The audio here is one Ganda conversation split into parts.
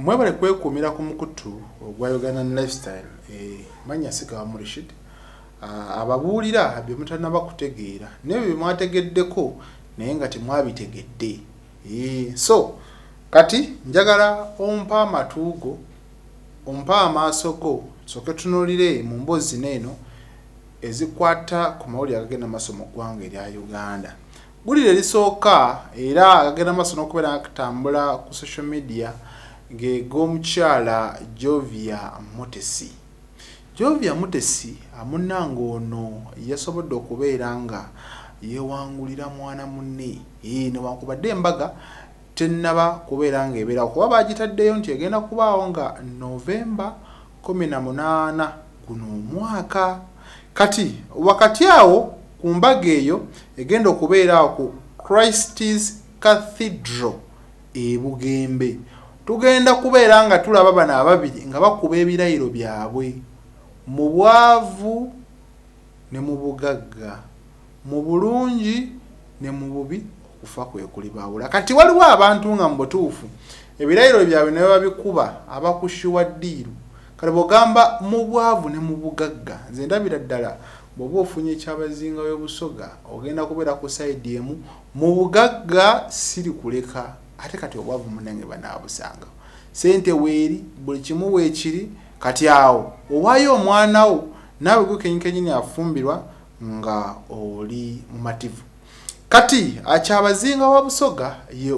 Mwebale kwekumira ku mukutu ogwa Uganda Lifestyle manya sika mu Rashid ababuulira bye mutanaba kutegeera nebyo bye mwategeddeko naye nga temwabitegedde so kati njagala ompa amatuugo ompa amaaso go soke tunulire mu mbozi neeno ezikwata ku mawulire agagenda maaso mu ggwanga erya Uganda. Gulire lisooka era agagenda maaso n'okubeera akatambula ku social media g'omukyala Jovia Mutesi. Jovia Mutesi amunanga ono yasobodde okubeera nga yeewangulira mwana munne newankubadde embaga tennaba kubeera nga ebeera kuba bagitaddeyo nti egenda kubaawo nga Novemba 18 guno omwaka. Kati wakati awo ku mbaga eyo egenda okubeera ku Christ's Cathedral e Bugembe. Tugenda kubeera nga tulaba bana ababiri nga bakuba ebirayiro byabwe mu bwavu ne mu bugagga, mu bulungi ne mu bubi okufa kwe kuli baawula. Kati waliwo abantu nga mu butuufu ebirayiro byabwe ne babikuba abakushiwa ddiiru. Kale bogamba mu bwavu ne mu bugagga nze ndabira ddala bw'oba ofunye Kyabazinga y'obusoga ogenda kubeera ku side emu mu bugagga siri kuleka ate kati obwavu munange banaabusanga sente weeri buli kimu weekiri kati awo owaayo omwana wo naawe gukenyikenyi afumbirwa nga oli mu mativu. Kati Kyabazinga wa Busoga ye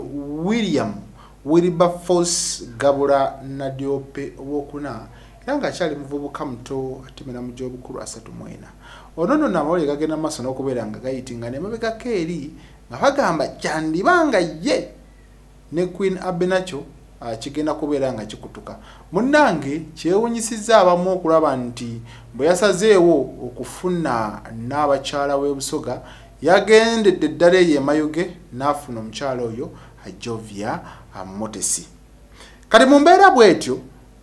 Wilberforce Gabula Nadiope owokuna era nga akyali muvubuka muto atemera mu gy'obukulu 34. Ono n'amawulire gagenda maaso n'okubeera nga gayitinga n'emabegako eri nga bagamba kyandibanga ye ne Queen Abenacho kigenda kubeera nga kikutuka. Munnange kyewunyisizza abamu okulaba nti bwe yasazeewo okufuna n'abakyala w'e Busoga yagendedde ddala eyo emayuge n'afuna omukyala oyo Jovia Mutesi. Kati mu mbeera bw'etyo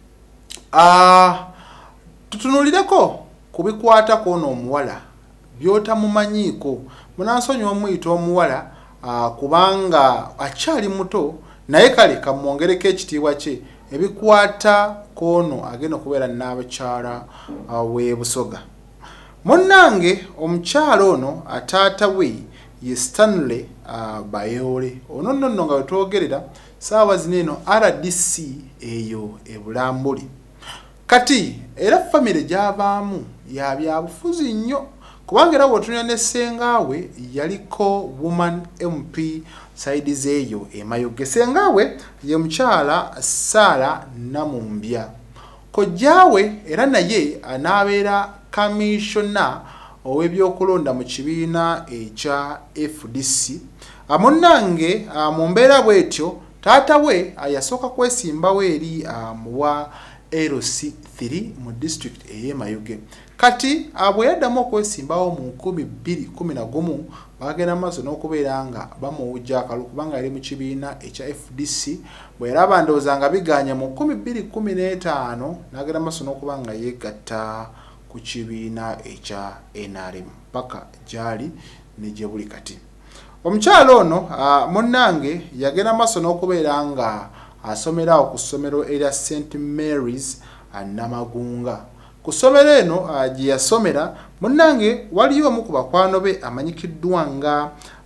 tutunulireko kubikwata kwono omuwala byotamumanyiiko munansonyiwa muyita omuwala kubanga akyali muto naye kale kamwongereko ekitiibwa kye ebikwata kwono agenda okubeera n'abakyala w'e Busoga. Munnange omukyala ono ataata we ye Stanley Bayole ono nno nga wetwogerera saawa zino eno RDC eyo e Bulambuli. Kati era famire gy'avaamu ya byabufuzi nnyo kubanga era bw'otunya ne ssengaawe yaliko woman MP side zeeyo emayuge. Ssengaawe ye mukyala Sara Namumbya. Kojjaawe era naye anaabeera kamishona ow'ebyokulonda mu kibiina ekya FDC. Munnange mu mbeera bw'etyo taata we yasooka kwesimbawo eri muwa LC3 mu district ey'e Mayuge. Kati bwe yaddamu okwesimbawo mu 2011 bagenda maaso n'okubeera nga bamuwujja akalulu kubanga yali mu kibiina ekya FDC. Bwe yaraba ndowooza nga biganye mu 2015 n'agenda maaso n'okuba nga yeegatta ku kibiina ekya NRM paka gyali ne gye buli kati. Omukyalo ono munnange yagenda maaso n'okubeera nga asomera ku ssomero erya St Mary's Namagunga. Ku ssomero eno gye yasomera munnange waliyo omu ku bakwano be amanyikiddwa nga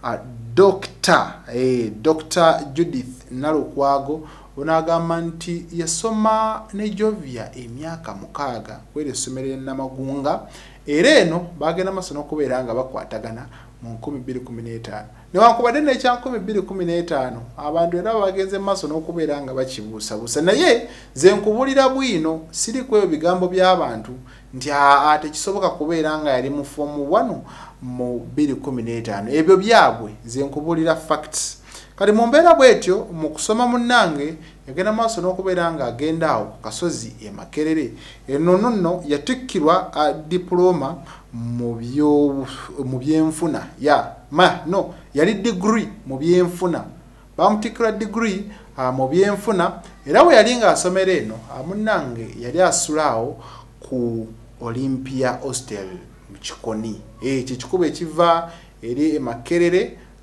Dr. Judith Nalukwago. Onagamba nti yasoma ne Jovia emyaka 6 kwere essomero e Namagunga era eno bagenda maaso n'okubeera nga bakwatagana mu 2015. Newankubadde n'ekya 2015 abantu era bagenze maaso n'okubeera nga bakibuusabuusa naye ze nkubulira bwino siri kweyo bigambo by'abantu nti tekisoboka kubeera nga yali mu form 1 mu 2015. Ebyo byabwe ze nkubulira facts. Kali mu mbeera bw'etyo mu kusoma munnange yagenda maaso n'okubeera nga agenda awo ku kasozi e Makerere. Eno nno yatikkirwa diploma mu byenfuna yali degree mu byenfuna bamutikkirwa degree mu byenfuna era bwe yali nga asomera eno munnange yali asulaawo ku Olympia Hostel mu Kikoni. Ekikubo ekiva eri e Makerere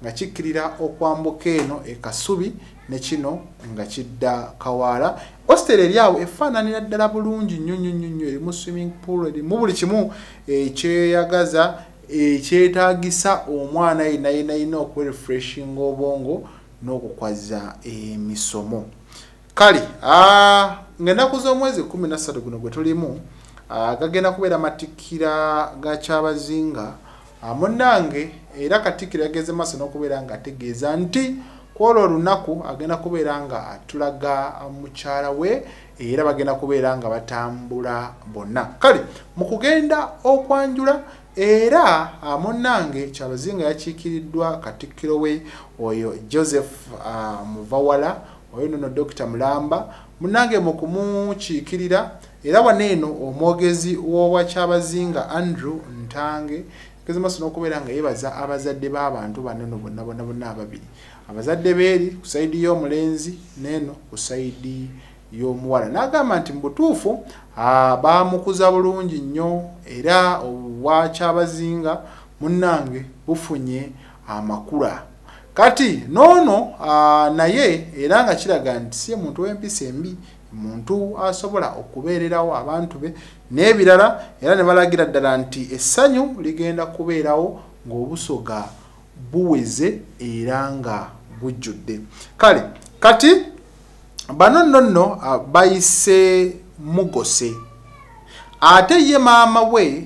nga kikkirira okwambuka eno ekasubi ne kino nga kidda Kawaala. Hostel eri awo efaananira ddala bulungi nnyo erimu swimming pool erimu buli kimu ekyeyagaza ekyetaagisa omwana yenna okwerefreshinga obwongo n'okukwaza emisomo. Kale ng'ennaku z'omwezi 13 guno gwe tulimu gagenda kubeera matikkira ga Kyabazinga. Munnange era Katikkiro yageze maaso n'okubeera nga ategeeza nti kwolwo olunaku agenda kubeera nga atulaga mukyala we era bagenda kubeera nga batambula bonna. Kale mu kugenda okwanjula era munnange Kyabazinga yakiikiriddwa Katikkiro we oyo Joseph Muvawala oyo nno Dr. Mulamba munnange mu kumukiikirira era waneeno omwogezi w'owa Kyabazinga Andrew Ntange keze maaso n'okubeera nga yebaza abazadde b'abantu banene bonna ababiri, abazadde beeri ku sayidi y'omulenzi neeno ku sayidi y'omuwala. N'agamba nti mu butuufu baamukuza bulungi nnyo era owa Kyabazinga munnange bufunye amakula. Kati noono naye era nga kiraga nti si muntu w'empisa embi, muntu asobola okubeererawo abantu be n'ebirala era ne balagira ddala nti essanyu ligenda kubeerawo ng'obusoga buweze era nga bujjudde. Kale kati bano nno bayise mugose ate ye maama we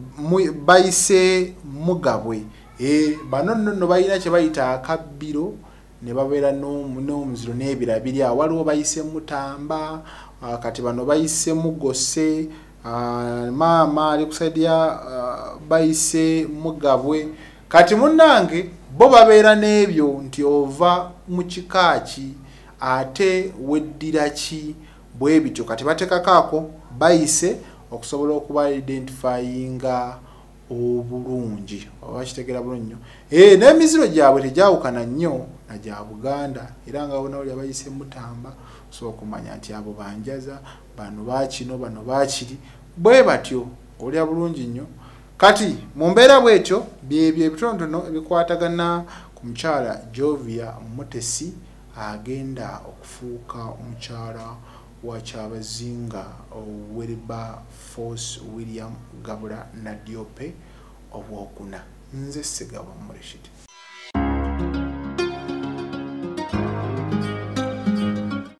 bayise mugabwe. Bano nno balina kye bayita akabbiro ne babeera n'omuziro n'ebirala biri awo. Waliwo bayise Mutamba kati bano bayise mugose, maama ali ku sayidi ya bayise mugabwe. Kati munnange bo babeera n'ebyo nti ova mu kika ki ate weddira ki bwe bityo. Kati bateekako bayise okusobola okuba identifyinga obulungi oba kitegera bulungi nnyo. N'emiziro gyabwe tegyawukana nnyo na gya Buganda era nga bona oli abayise Mutamba so okumanya nti abo banjaza bano bakino bano bakiri bwe batyo olya bulungi nnyo. Kati mu mbeera bwetyo byebyo ebitonotono ebikwatagana ku mukyala Jovia Mutesi agenda okufuuka omukyala wa Kyabazinga Wilberforce William Gabula Nadiope obwokuna. Nze Sigaba Mureshid.